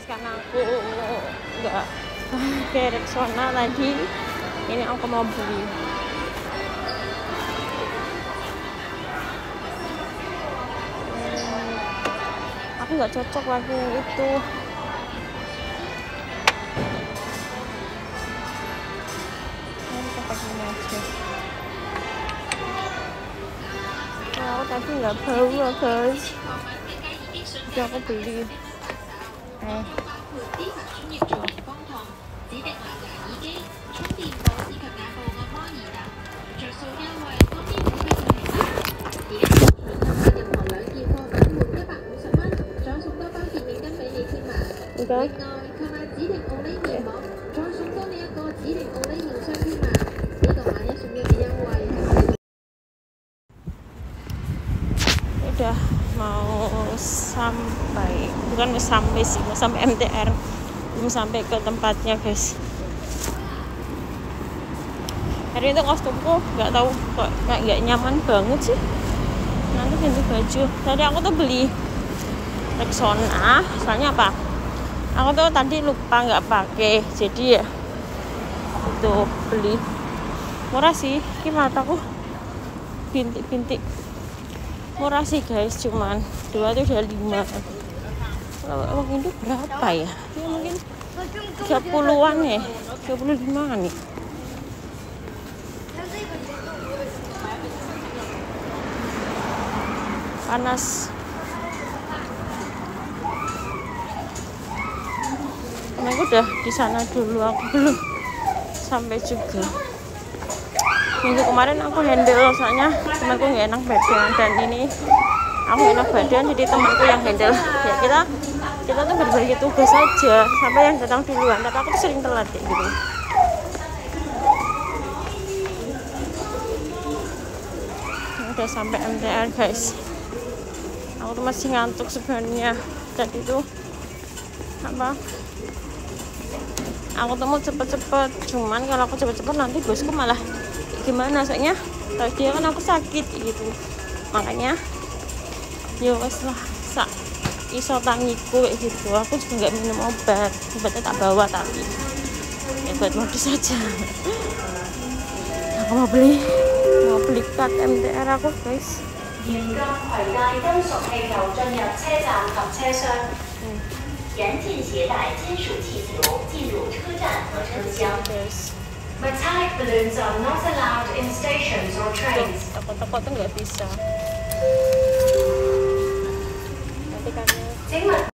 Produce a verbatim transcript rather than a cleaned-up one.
guys, karena aku nggak pakai Rexona tadi, ini aku mau beli. Hmm, aku nggak cocok lagi yang itu. Kita pakai ini aja. Oh, aku tadi nggak bau ya guys, jadi aku beli. Eh. Udah. Udah mau sampai, bukan mau sampai sih, mau sampai M T R, belum sampai ke tempatnya guys. Hari itu kostumku nggak tahu kok nggak nggak nyaman banget sih. Nanti ganti baju. Tadi aku tuh beli Rexona, soalnya apa? Aku tuh tadi lupa nggak pakai, jadi ya itu beli. Murah sih, ini mataku bintik-bintik. Murah sih guys, cuman dua tuh udah lima. Kalau uang itu berapa ya? Ini mungkin tiga puluhan ya, tiga puluh lima nih. Panas. Temanku udah di sana dulu, aku belum sampai juga. Minggu kemarin aku handle, soalnya temanku nggak enak badan, dan ini aku enak badan, jadi temanku yang handle. Ya kita kita tuh berbagi tugas saja sampai yang datang duluan, tapi aku tuh sering telat kayak gitu. Udah sampai M T R guys. Aku tuh masih ngantuk sebenarnya. Tadi tuh apa? Aku tuh mau cepet-cepet, cuman kalau aku cepet-cepet nanti bosku malah gimana, soalnya tau dia kan aku sakit gitu, makanya ya wes lah sak iso tangiku kayak gitu. Aku juga nggak minum obat, obatnya tak bawa, tapi ya buat modus saja. Aku mau beli mau beli card M T R aku guys. Hmm. Metallic balloons are not allowed in stations or trains. Toko-toko tuh nggak bisa. Nanti karena